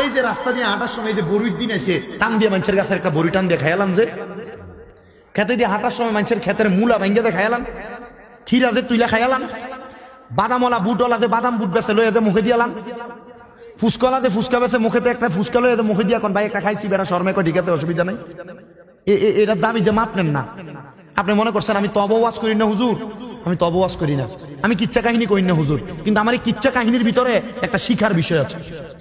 এই যে রাস্তা দিয়ে হাঁটার সময় এই যে বড়ির দিন আছে টান দিয়ে মানুষের গাছের একটা বড়ি টান দিয়ে খাইলাম, যে খেতে দিয়ে হাঁটার সময় মানুষের ক্ষেতের মূলা ভাঙ্গে দিয়ে খাইলাম, ক্ষীরা যে তুইলা খাইলাম, বাদামওয়ালা বুটওয়ালা যে বাদাম বুট বেছে লয়ে যে মুখে দিয়ালাম, ফুচকাওয়ালা যে ফুচকা বেছে মুখেতে একটা ফুচকা লয়ে মুখে দিয়ে এখন ভাই একটা খাইছি বেড়া শর্মে কয় ঠিক আছে অসুবিধা নেই। এটার দাবি যে মাপ নেন না। আপনি মনে করছেন আমি তব ওয়াজ করি না হুজুর, আমি তব ওয়াজ করি না, আমি কিচ্ছা কাহিনী করি না হুজুর, কিন্তু আমার এই কিচ্ছা কাহিনীর ভিতরে একটা শিখার বিষয় আছে।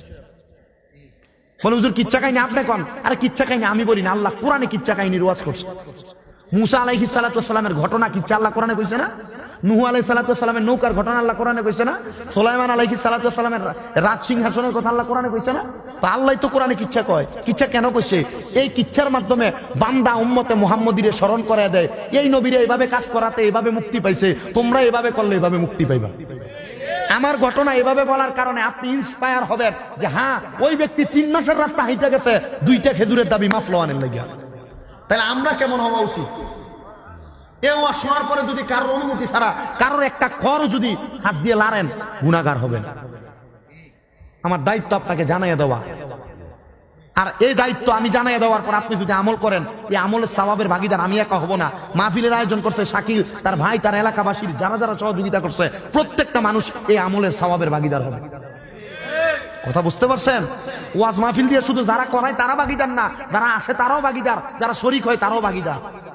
বলে হুজুর কিচ্ছা কাহিনী আপনি কন, আরে কিচ্ছা কাহিনী আমি বলি না, আল্লাহ কোরআনে কিচ্ছা কাহিনীর ওয়াজ করছে। মুসা আলাইহিস সালাতু ওয়াস সালামের ঘটনা কিচ্ছা আল্লাহ কোরআনে কইছে না? নূহ আলাইহিস সালাতু ওয়াস সালামের নৌকার ঘটনা আল্লাহ কোরআনে কইছে না? সুলাইমান আলাইহিস সালাতু ওয়াস সালামের রাজ সিংহাসনের কথা আল্লাহ কোরআনে কইছে না? তো আল্লাহই তো কোরআনে কিচ্ছা কয়। কিচ্ছা কেন কইছে? এই কিচ্ছার মাধ্যমে বান্দা উম্মতে মুহাম্মদীরে স্মরণ করায় দেয়, এই নবীরে এইভাবে কাজ করাতে এইভাবে মুক্তি পাইছে, তোমরা এইভাবে করলে এইভাবে মুক্তি পাইবা। আমার ঘটনা এভাবে বলার কারণে আপনি ইন্সপায়ার হবেন যে হ্যাঁ ওই ব্যক্তি 3 মাসের রাস্তা হাইটা গেছে 2টা খেজুরের দাবি মাফ লওয়ানের লাগিয়া। তাহলে আমরা কেমন হওয়া উচিত? এও শোনার পরে যদি কারোর অনুমতি ছাড়া কারোর একটা খর যদি হাত দিয়ে লাড়েন গুনাহগার হবেন। আমার দায়িত্ব আপনাকে জানাইয়া দেওয়া, আর এই দায়িত্ব আমি জানাইয়া দেওয়ার পর আপনি যদি আমল করেন, এই আমলের সওয়াবের ভাগীদার আমি একা হব না। মাহফিলের আয়োজন করছে শাকিল, তার ভাই, তার এলাকাবাসীর যারা যারা সহযোগিতা করছে প্রত্যেকটা মানুষ এই আমলের সওয়াবের ভাগীদার হবে। কথা বুঝতে পারছেন? ওয়াজ মাহফিল দিয়ে শুধু যারা করায় তারা ভাগীদার না, যারা আসে তারাও ভাগীদার, যারা শরীক হয় তারাও ভাগীদার।